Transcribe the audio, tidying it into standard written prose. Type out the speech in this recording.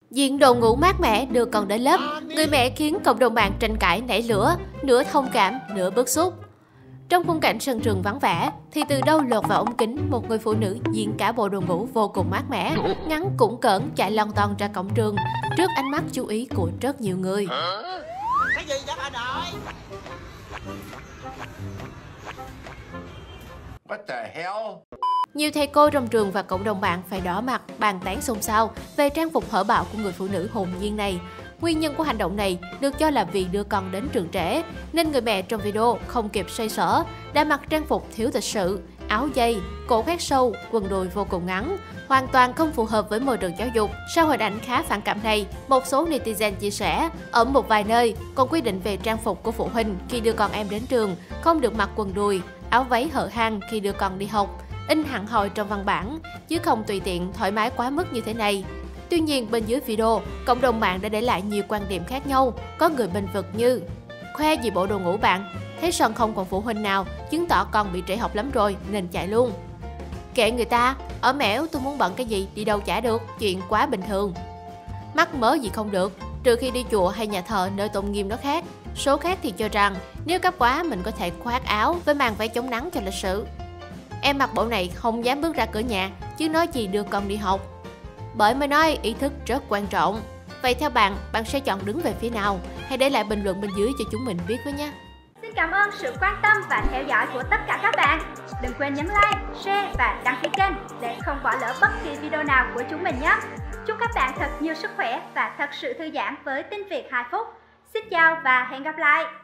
Diện đồ ngủ mát mẻ đưa con đến lớp, người mẹ khiến cộng đồng mạng tranh cãi nảy lửa, nửa thông cảm, nửa bức xúc. Trong khung cảnh sân trường vắng vẻ, thì từ đâu lọt vào ống kính một người phụ nữ diện cả bộ đồ ngủ vô cùng mát mẻ, ngắn củng cỡn chạy lon ton ra cổng trường, trước ánh mắt chú ý của rất nhiều người. Cái gì vậy bà nội? What the hell? Nhiều thầy cô trong trường và cộng đồng mạng phải đỏ mặt, bàn tán xôn xao về trang phục hở bạo của người phụ nữ hồn nhiên này. Nguyên nhân của hành động này được cho là vì đưa con đến trường trễ, nên người mẹ trong video không kịp xoay sở, đã mặc trang phục thiếu lịch sự, áo dây, cổ khoét sâu, quần đùi vô cùng ngắn, hoàn toàn không phù hợp với môi trường giáo dục. Sau hình ảnh khá phản cảm này, một số netizen chia sẻ, ở một vài nơi còn quy định về trang phục của phụ huynh khi đưa con em đến trường, không được mặc quần đùi, áo váy hở hang khi đưa con đi học, in hẳn hoi trong văn bản, chứ không tùy tiện thoải mái quá mức như thế này. Tuy nhiên, bên dưới video, cộng đồng mạng đã để lại nhiều quan điểm khác nhau, có người bênh vực như: khoe gì bộ đồ ngủ bạn, thế sân không còn phụ huynh nào, chứng tỏ con bị trễ học lắm rồi nên chạy luôn. Kệ người ta, ở mẻo tôi muốn bận cái gì đi đâu chả được, chuyện quá bình thường. Mắc mớ gì không được, trừ khi đi chùa hay nhà thờ nơi tôn nghiêm đó khác. Số khác thì cho rằng nếu cấp quá mình có thể khoác áo với màn váy chống nắng cho lịch sự. Em mặc bộ này không dám bước ra cửa nhà, chứ nói gì đưa con đi học. Bởi mới nói ý thức rất quan trọng. Vậy theo bạn, bạn sẽ chọn đứng về phía nào? Hãy để lại bình luận bên dưới cho chúng mình biết với nhé. Xin cảm ơn sự quan tâm và theo dõi của tất cả các bạn. Đừng quên nhấn like, share và đăng ký kênh để không bỏ lỡ bất kỳ video nào của chúng mình nhé. Chúc các bạn thật nhiều sức khỏe và thật sự thư giãn với tin Việt 2 phút. Xin chào và hẹn gặp lại!